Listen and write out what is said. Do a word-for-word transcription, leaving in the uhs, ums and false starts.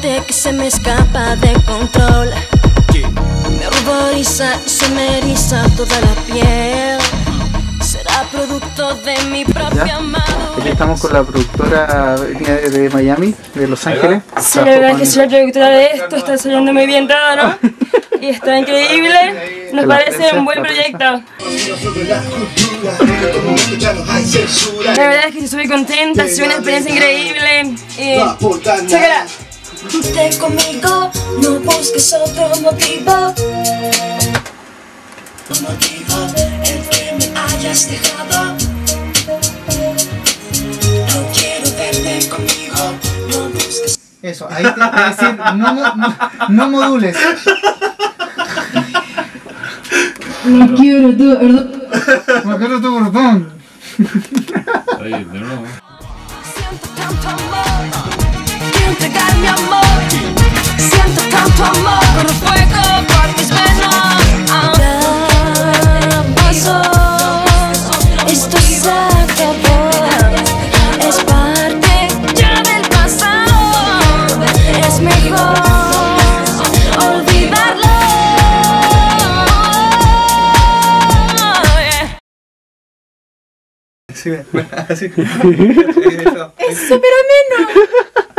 mente que se me escapa de control. Me ruboriza y se me eriza toda la piel. Será producto de mi propia madurez. Aquí estamos con la productora de, de Miami, de Los Ángeles. Sí, la verdad es que soy la productora de esto, está saliendo muy bien todo, ¿no? Y está increíble, nos parece un buen proyecto. La verdad es que estoy contenta, ha sido una experiencia increíble. Y... ¡Chácala! Esté conmigo, no busques otro motivo. Un motivo el que me hayas dejado. No quiero verte conmigo, no busques. Eso, ahí te voy a decir, no, no, no modules. No quiero tu perdón. No quiero tu perdón. Oye, de nuevo. Siento tanto amor, quiero entregar mi amor. Siento tanto amor, corre fuego por mis venas. Ya pasó, esto se acabó. Es parte ya del pasado. Es mejor olvidarlo. Sí, así. Es súper ameno.